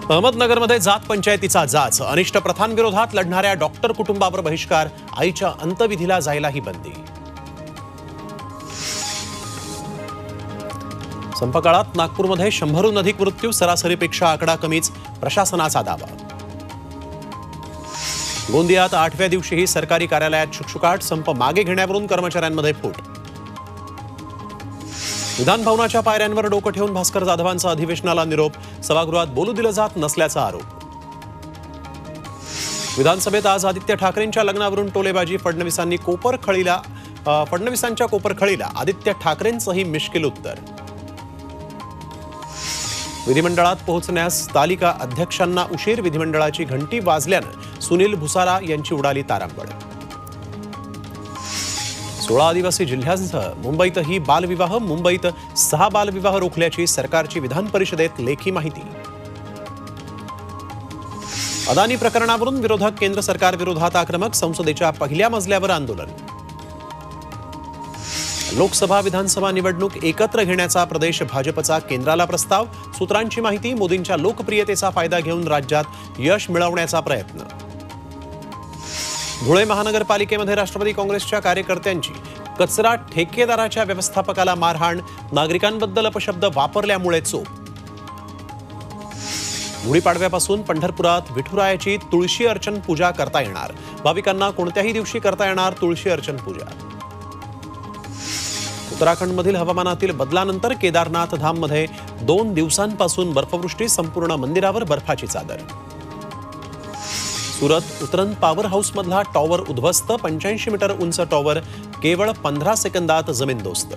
अहमदनगरमध्ये जात पंचायतीचा जाच, अनिष्ट प्रथांविरोधात लढणाऱ्या डॉक्टर कुटुंबावर बहिष्कार, आईच्या अंतविधीला जायलाही बंदी। संपकाळात नागपूरमध्ये 100हून अधिक मृत्यू, सरासरीपेक्षा आकडा कमीच, प्रशासनाचा दावा। गोंदियात 8व्या दिवशीही सरकारी कार्यालयात शुकशुकाट, संप मागे घेण्यावरून कर्मचाऱ्यांमध्ये फूट। विधान भवनाच्या पायऱ्यांवर डोकं ठेवून भास्कर जाधवांचा अधिवेशनाला निरोप, सभागृहात बोलू दिलं जात नसल्याचा आरोप। विधानसभेत आज आदित्य ठाकरेंच्या लग्नावरून टोलेबाजी, फडणवीसांच्या कोपरखळीला आदित्य ठाकरेंचंही मिश्किल उत्तर। विधिमंडळात पोहोचण्यास तालिका अध्यक्षांना उशीर, विधिमंडळाची घंटी वाजल्यानं सुनील भुसारा यांची उडाली तारांबळ। 16 आदिवासी जिल्ह्यांसह मुंबईतही बालविवाह, मुंबईत 6 बालविवाह रोखल्याची सरकारची विधान परिषदेत लेखी माहिती। अदानी प्रकरणावरून विरोधक केंद्र सरकार विरोधात आक्रमक, संसदेच्या पहिल्या मजल्यावर आंदोलन। लोकसभा विधानसभा निवडणूक एकत्र घेण्याचा प्रदेश भाजपचा केंद्राला प्रस्ताव, सूत्रांची माहिती, मोदींच्या लोकप्रियतेचा फायदा घेऊन राज्यात यश मिळवण्याचा प्रयत्न। धुळे महानगरपालिकेमध्ये राष्ट्रवादी काँग्रेसच्या कार्यकर्त्यांची कचरा ठेकेदाराच्या व्यवस्थापकाला मारहाण, नागरिकांबद्दल अपशब्द वापरल्यामुळे चोप। गुढीपाडव्यापासून पंढरपुरात विठुरायाची तुळशी अर्चन पूजा करता येणार, भाविकांना कोणत्याही दिवशी करता येणार तुळशी अर्चन पूजा। उत्तराखंडमधील हवामानातील बदलानंतर केदारनाथ धाममध्ये 2 दिवसांपासून बर्फवृष्टी, संपूर्ण मंदिरावर बर्फाची चादर। सुरत उतरन पॉवर हाऊसमधला टॉवर उद्ध्वस्त, 85 मीटर उंच टॉवर केवळ 15 सेकंदात जमीनदोस्त।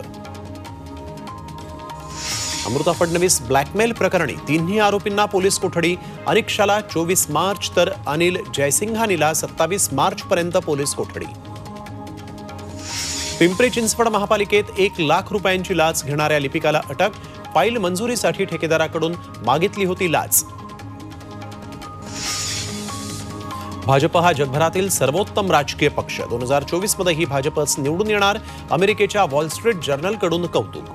अमृता फडणवीस ब्लॅकमेल प्रकरणी 3ही आरोपींना पोलीस कोठडी, अनिक्षाला 24 मार्च तर अनिल जयसिंघानीला 27 मार्चपर्यंत पोलीस कोठडी। पिंपरी चिंचवड महापालिकेत 1 लाख रुपयांची लाच घेणाऱ्या लिपिकाला अटक, फाईल मंजुरीसाठी ठेकेदाराकडून मागितली होती लाच। भाजप हा जगभरातील सर्वोत्तम राजकीय पक्ष, 2024 मध्येही भाजपच निवडून येणार, अमेरिकेच्या वॉल स्ट्रीट जर्नलकडून कौतुक।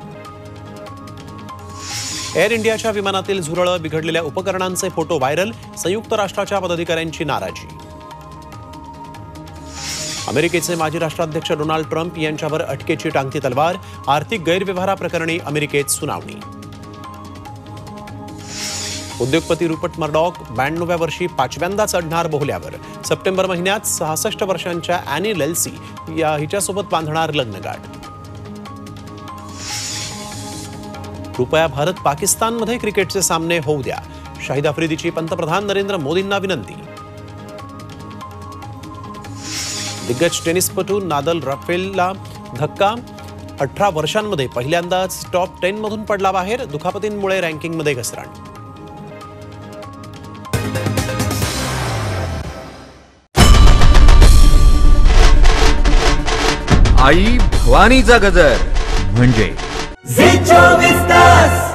एअर इंडियाच्या विमानातील झुरळं, बिघडलेल्या उपकरणांचे फोटो व्हायरल, संयुक्त राष्ट्राच्या पदाधिकाऱ्यांची नाराजी। अमेरिकेचे माजी राष्ट्राध्यक्ष डोनाल्ड ट्रम्प यांच्यावर अटकेची टांगती तलवार, आर्थिक गैरव्यवहाराप्रकरणी अमेरिकेत सुनावणी। उद्योगपती रुपर्ट मर्डॉक 92व्या वर्षी 5व्यांदा चढणार बोहल्यावर, सप्टेंबर महिन्यात 66 वर्षांच्या ॲनी लेल्सी हिच्यासोबत बांधणार लग्नगाठ। कृपया भारत पाकिस्तानमध्ये क्रिकेटचे सामने होऊ द्या, शाहिद आफ्रिदीची पंतप्रधान नरेंद्र मोदींना विनंती। दिग्गज टेनिसपटू नादल राफेलला धक्का, 18 वर्षांमध्ये पहिल्यांदाच टॉप 10 मधून पडला बाहेर, दुखापतींमुळे रँकिंगमध्ये घसरण। आई भवानीचा गजर म्हणजे झी 24 तास।